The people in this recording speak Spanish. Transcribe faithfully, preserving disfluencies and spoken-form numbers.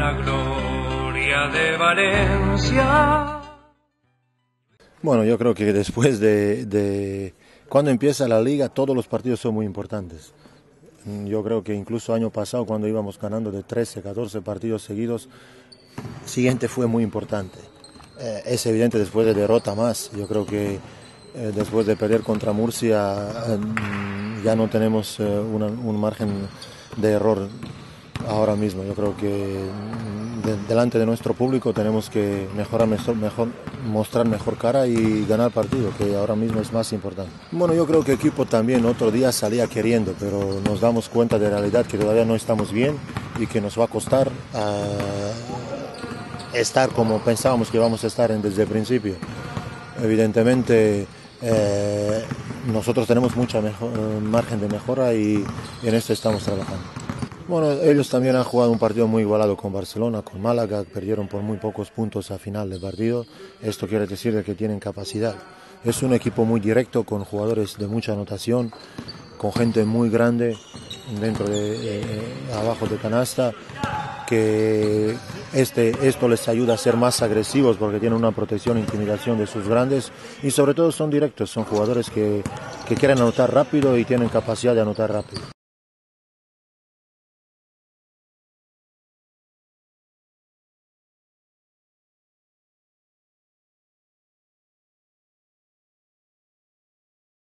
la gloria de Valencia. Bueno, yo creo que después de, de cuando empieza la liga, todos los partidos son muy importantes. Yo creo que incluso año pasado, cuando íbamos ganando de trece, catorce partidos seguidos, el siguiente fue muy importante. Eh, es evidente después de derrota más. Yo creo que eh, después de perder contra Murcia eh, ya no tenemos eh, una, un margen de error ahora mismo. Yo creo que de, delante de nuestro público tenemos que mejorar, mejor, mejor, mostrar mejor cara y ganar partido, que ahora mismo es más importante. Bueno, yo creo que el equipo también otro día salía queriendo, pero nos damos cuenta de la realidad que todavía no estamos bien y que nos va a costar uh, estar como pensábamos que íbamos a estar en, desde el principio. Evidentemente eh, nosotros tenemos mucha mejor, eh, margen de mejora y, y en esto estamos trabajando. Bueno, ellos también han jugado un partido muy igualado con Barcelona, con Málaga, perdieron por muy pocos puntos a final del partido. Esto quiere decir que tienen capacidad. Es un equipo muy directo, con jugadores de mucha anotación, con gente muy grande dentro de eh, abajo de canasta, que este, esto les ayuda a ser más agresivos porque tienen una protección e intimidación de sus grandes y sobre todo son directos, son jugadores que, que quieren anotar rápido y tienen capacidad de anotar rápido.